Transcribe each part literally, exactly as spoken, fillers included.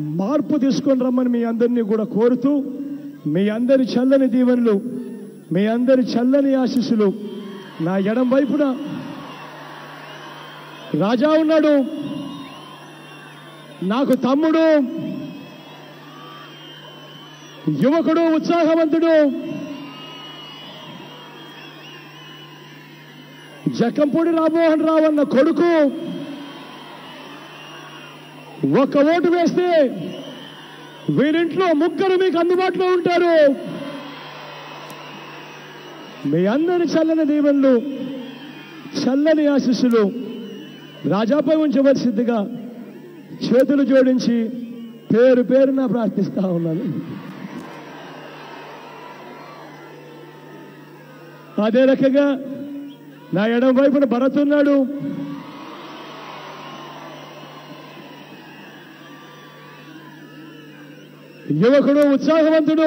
మార్పు తీసుకొని రమ్మని మీ అందరినీ కూడా కోరుతూ మీ అందరి చల్లని దీవెనలు మీ అందరి చల్లని ఆశీస్సులు నా ఎడం వైపున రాజా ఉన్నాడు, నాకు తమ్ముడు, యువకుడు, ఉత్సాహవంతుడు, జక్కంపూడి రామ్మోహన్ రావు అన్న కొడుకు. ఒక్క ఓటు వేస్తే వీరింట్లో ముగ్గురు మీకు అందుబాటులో ఉంటారు. మీ అందరి చల్లని దీవెనలు చల్లని ఆశీస్సులు రాజాపై ఉంచవలసిందిగా చేతులు జోడించి పేరు పేరున ప్రార్థిస్తా ఉన్నాను. అదే రకంగా నా ఎడం వైపున భరత్ ఉన్నాడు. యువకుడు, ఉత్సాహవంతుడు,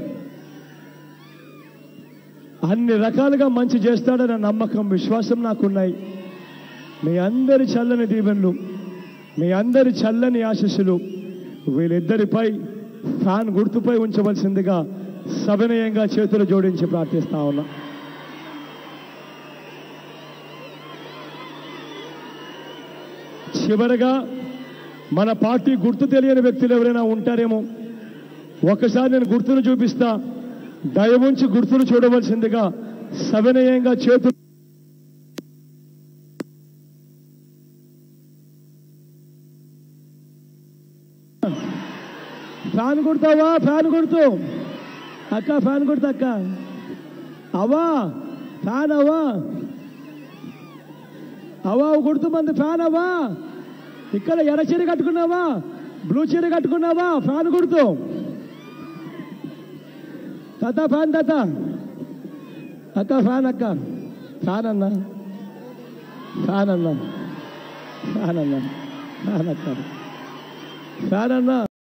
అన్ని రకాలుగా మంచి చేస్తాడన్న నమ్మకం, విశ్వాసం నాకున్నాయి. మీ అందరి చల్లని దీవెనలు మీ అందరి చల్లని ఆశీస్సులు వీళ్ళిద్దరిపై ఫ్యాన్ గుర్తుపై ఉంచవలసిందిగా సవినయంగా చేతులు జోడించి ప్రార్థిస్తా ఉన్నా. చివరగా మన పార్టీ గుర్తు తెలియని వ్యక్తులు ఎవరైనా ఉంటారేమో, ఒకసారి నేను గుర్తును చూపిస్తా, దయవుంచి గుర్తును చూడవలసిందిగా సవినయంగా చేతులు. ఫ్యాన్ కొడతావా? ఫ్యాన్ కొడుతూ అక్క, ఫ్యాన్ కొడతా అక్క. అవా ఫ్యాన్ అవా అవా కొడుతూ మంది ఫ్యాన్ అవా. ఇక్కడ ఎర్ర చీర కట్టుకున్నావా, బ్లూ చీర కట్టుకున్నావా? ఫ్యాన్ కొడుతూ తాత ఫ్యాన్ తాత అక్క, ఫ్యాన్ అక్క, ఫ్యాన్ అన్నా, ఫ్యాన్ అన్నా, ఫ్యాన్ అన్నా, ఫ్యాన్ అక్క, ఫ్యాన్ అన్నా.